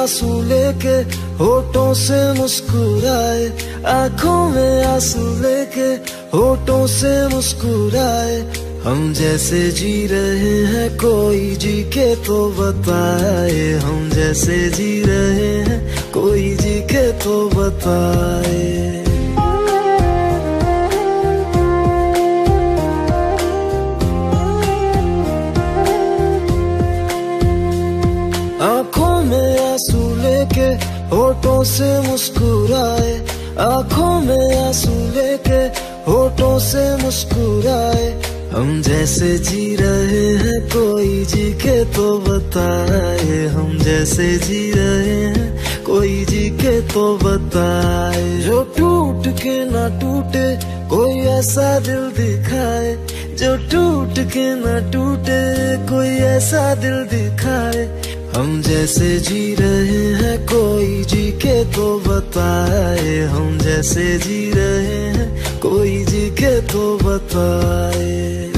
आंसू लेके होठों से मुस्कुराए, आंखों में आंसू लेके होठों से मुस्कुराए। हम जैसे जी रहे हैं कोई जी के तो बताए, हम जैसे जी रहे हैं कोई जी के तो बताए। आंखों में आंसू लेके होठों से मुस्कुराए, आंखों में आंसू लेके होठों से मुस्कुराए। हम जैसे जी रहे हैं कोई जी के तो बताए, हम जैसे जी रहे हैं कोई जी के तो बताए। जो टूट के ना टूटे कोई ऐसा दिल दिखाए, जो टूट के ना टूटे कोई ऐसा दिल दिखाए। हम जैसे जी रहे हैं कोई जी के तो बताए, हम जैसे जी रहे हैं कोई जी के तो बताए।